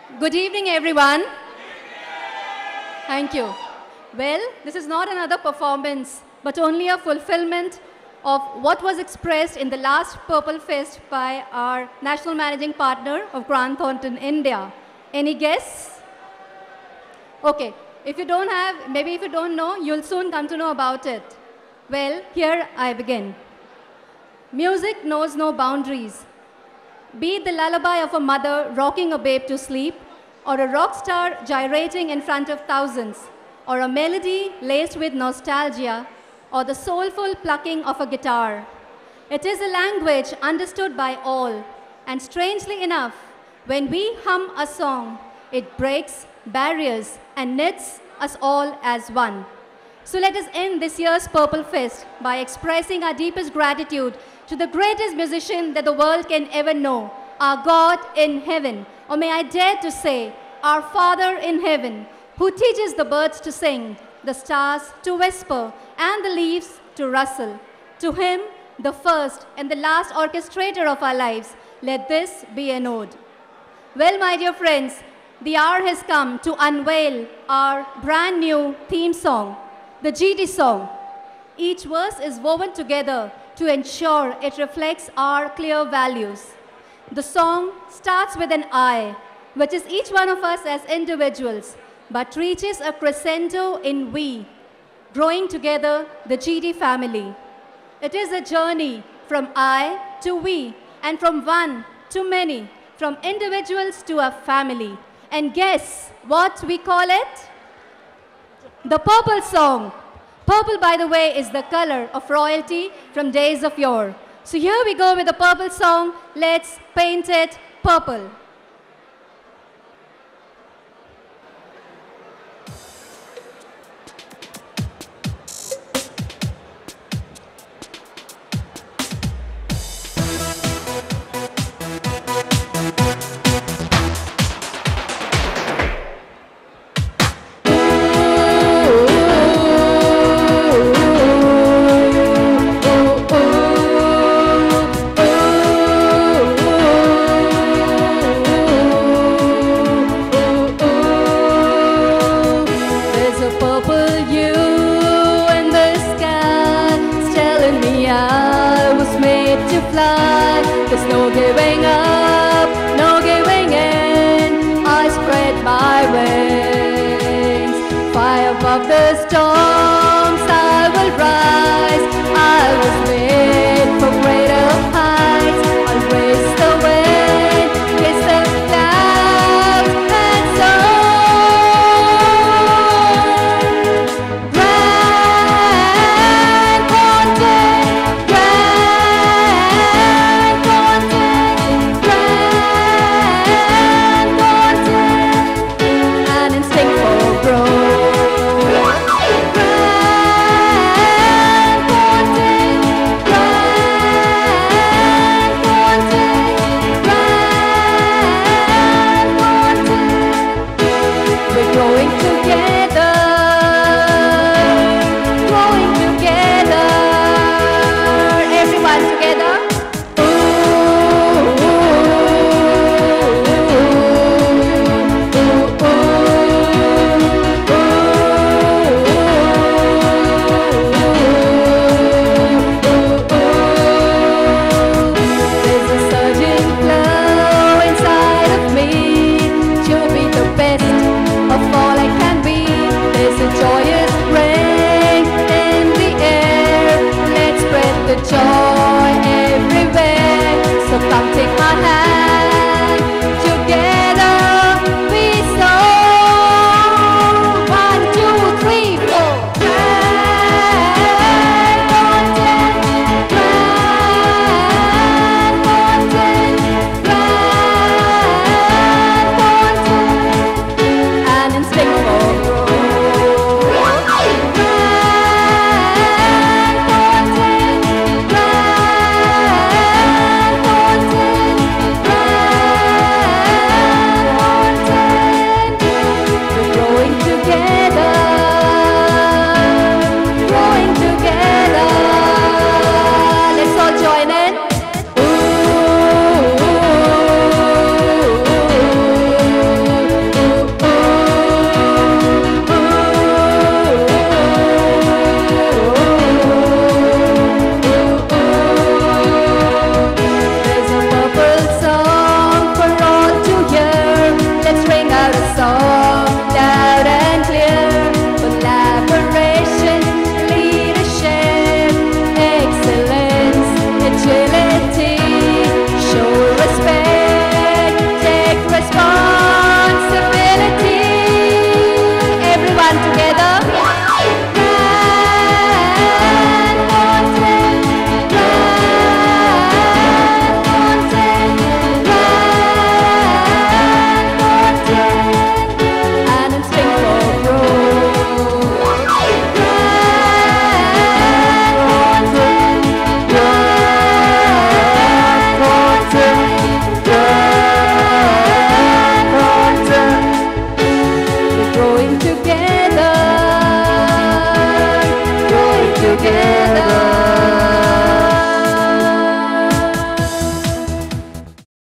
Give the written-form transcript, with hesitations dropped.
Good evening, everyone. Thank you. Well, this is not another performance, but only a fulfillment of what was expressed in the last Purple Fest by our national managing partner of Grant Thornton, India. Any guess? Okay, if you don't have, maybe if you don't know, you'll soon come to know about it. Well, here I begin. Music knows no boundaries. Be it the lullaby of a mother rocking a babe to sleep, or a rock star gyrating in front of thousands, or a melody laced with nostalgia, or the soulful plucking of a guitar. It is a language understood by all, and strangely enough, when we hum a song, it breaks barriers and knits us all as one. So let us end this year's Purple Fest by expressing our deepest gratitude to the greatest musician that the world can ever know, our God in heaven, or may I dare to say, our Father in heaven, who teaches the birds to sing, the stars to whisper, and the leaves to rustle. To him, the first and the last orchestrator of our lives, let this be an ode. Well, my dear friends, the hour has come to unveil our brand new theme song, the GT song. Each verse is woven together to ensure it reflects our clear values. The song starts with an I, which is each one of us as individuals, but reaches a crescendo in we, growing together the GT family. It is a journey from I to we, and from one to many, from individuals to a family. And guess what we call it? The Purple Song. Purple, by the way, is the color of royalty from days of yore. So here we go with the Purple Song. Let's paint it purple. There's no giving up, no giving in. I spread my wings. Fire above the storms, I will rise. I was made for greater heights. I'll raise the wind, kiss the clouds, and soar. Grand Thornton, Grand Thornton, Grand Thornton, an instinct for growth. together.